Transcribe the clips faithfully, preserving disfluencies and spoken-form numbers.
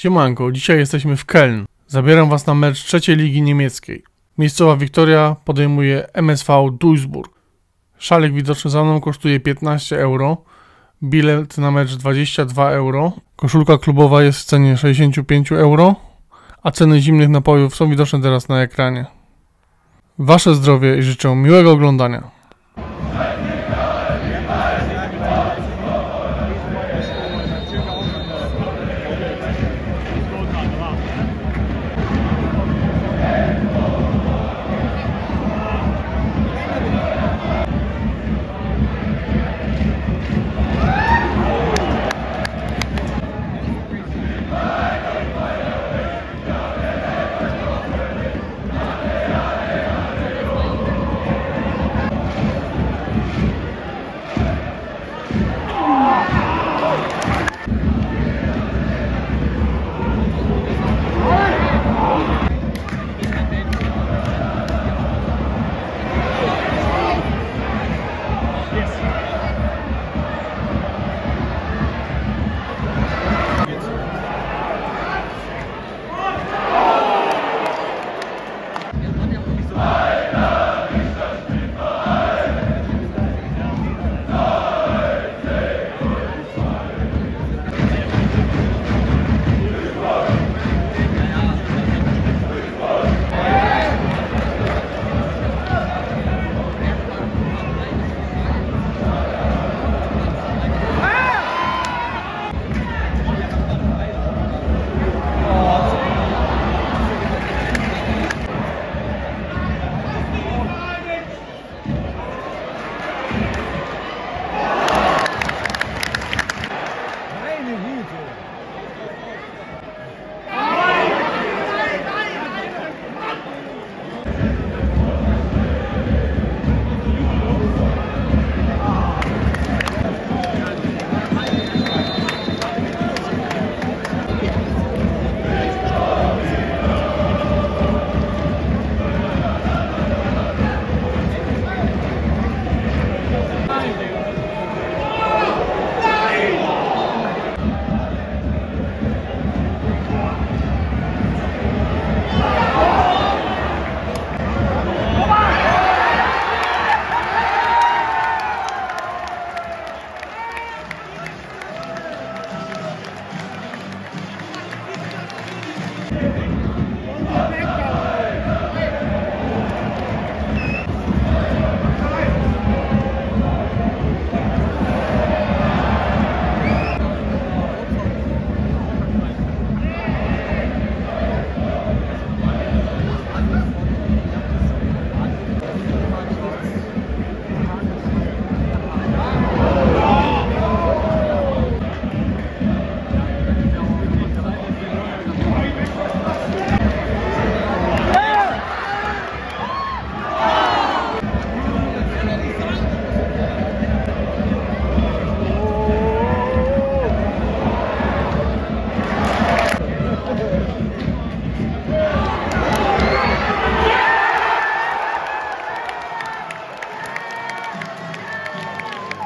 Siemanko, dzisiaj jesteśmy w Köln. Zabieram was na mecz trzeciej ligi niemieckiej. Miejscowa Wiktoria podejmuje M S V Duisburg. Szalik widoczny za mną kosztuje piętnaście euro, bilet na mecz dwadzieścia dwa euro, koszulka klubowa jest w cenie sześćdziesiąt pięć euro, a ceny zimnych napojów są widoczne teraz na ekranie. Wasze zdrowie i życzę miłego oglądania.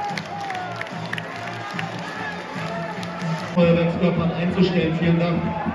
Feuerwerkskörpern einzustellen. Vielen Dank.